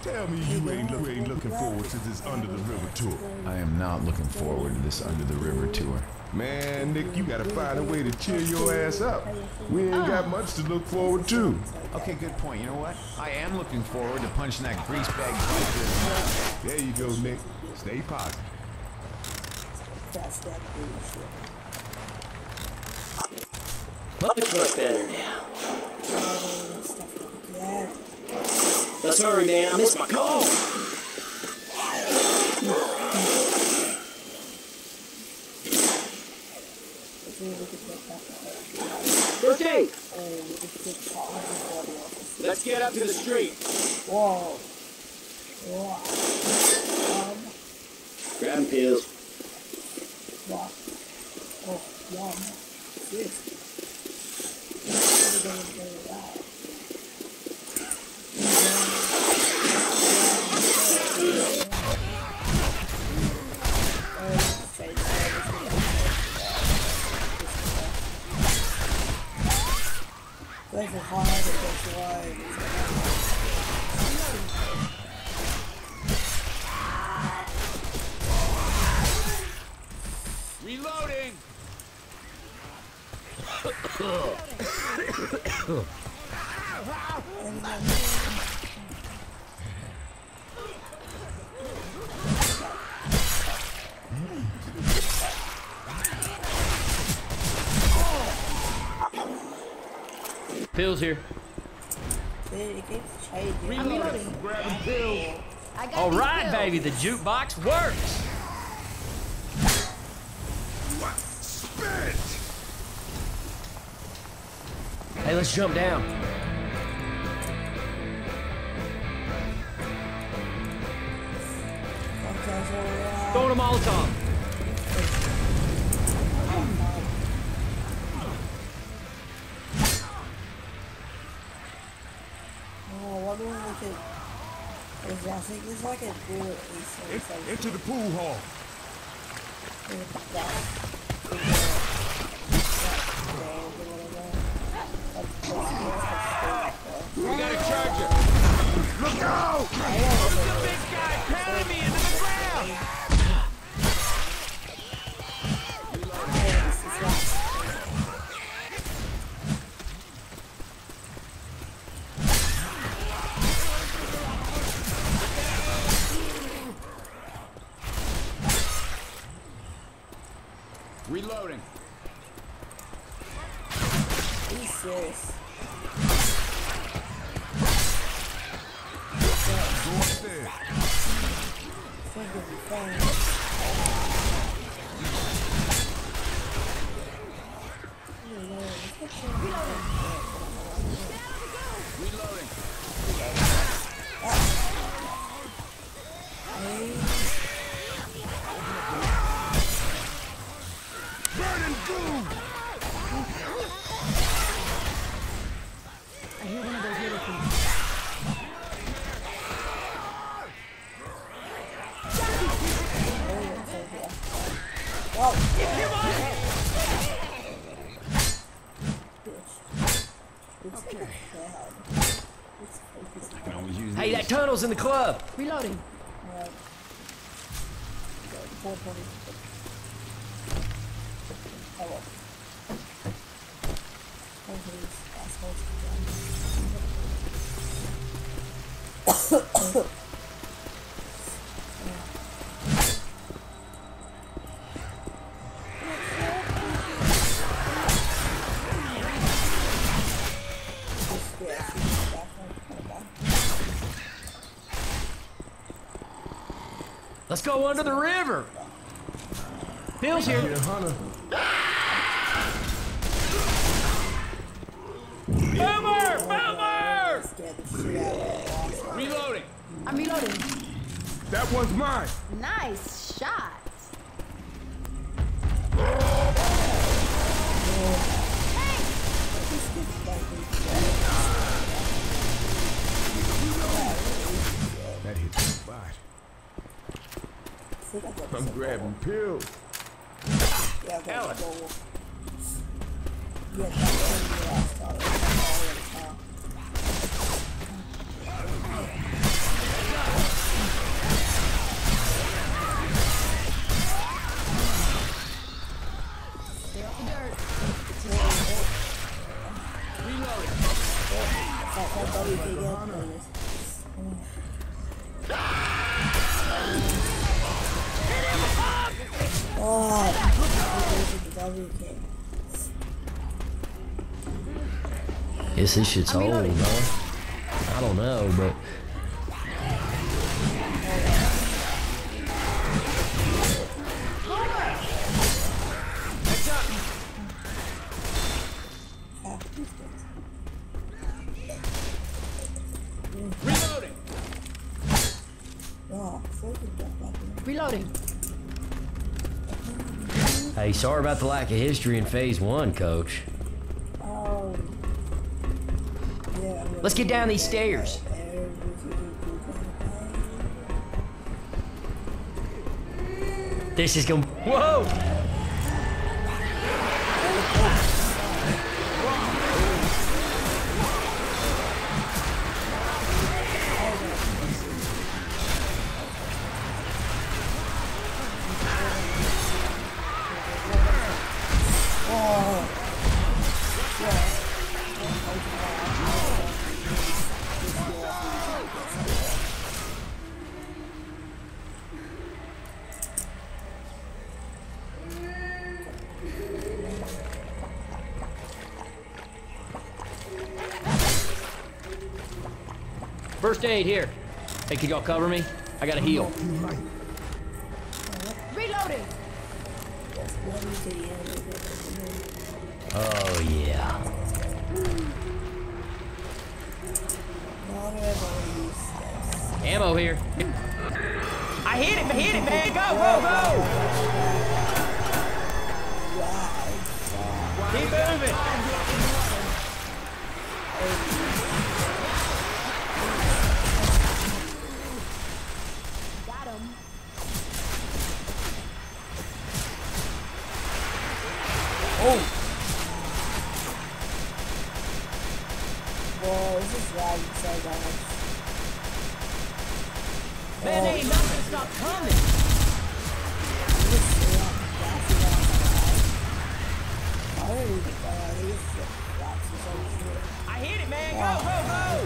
Tell me you ain't looking forward to this Under the River tour. I am not looking forward to this Under the River tour. Man, Nick, you gotta find a way to cheer your ass up. We ain't got much to look forward to. Okay, good point. You know what? I am looking forward to punching that greasebag biker. There you go, Nick. Stay positive. That's that bullshit. Much better now. Stuff like that. Let's hurry, man. I missed my call. Birthday! Let's get up to the street. Whoa. Grabbing pills. Wow. Oh, yum. This. That's a hard Reloading! Pills here. Reloading! Grabbing pills! All right, baby, the jukebox works. Spit! Hey, let's jump down. Throwing a Molotov. I think it's like a bullet Into the pool hall. We got a charger! Look out! The big guy pounding me into the ground! Reloading. He's serious. Go upstairs. Reloading. Burn and boom! I hear one of those little things. Whoa! Okay. I can always use Hey, these. that tunnel's in the club. Reloading. Let's go under the river. Bill's here. Yeah, Hunter. Boomer! Boomer! Reloading. I'm reloading. That one's mine. Nice shot. That hit the spot. I'm grabbing pills. Ellen. hurt. Guess this shit's old, reloading. huh? I don't know, but Reloading. Reloading. hey, sorry about the lack of history in phase 1, coach. Let's get down these stairs. This is gonna. Whoa! First aid here. Hey, can y'all cover me? I gotta heal. Reloading. Oh, yeah. Ammo here. I hit it, man. Go, go, go! Keep moving. Got him. Oh! Whoa, this is lagging so bad. Man, ain't nothing stop coming. I hit it, man. Go, go,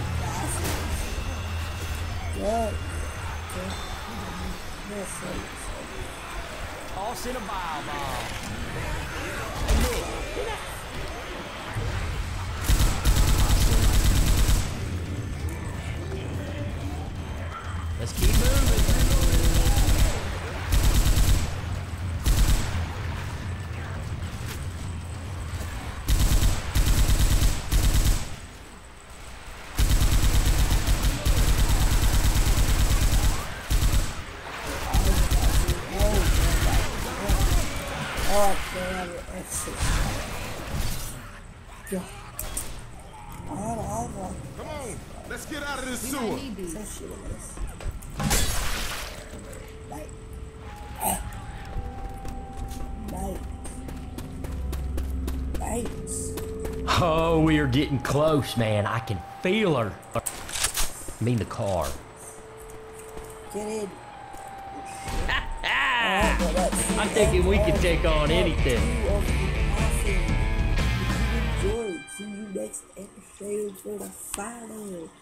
go! Toss in a bile ball. Hey, Nick. Let's keep moving. Oh, they have an F6. God. Come on, let's get out of this We sewer. might need these. Some shit in this. Nice. Oh, we are getting close, man. I can feel her. I mean the car. Get in. I'm thinking we can take on anything. See you next episode for the final.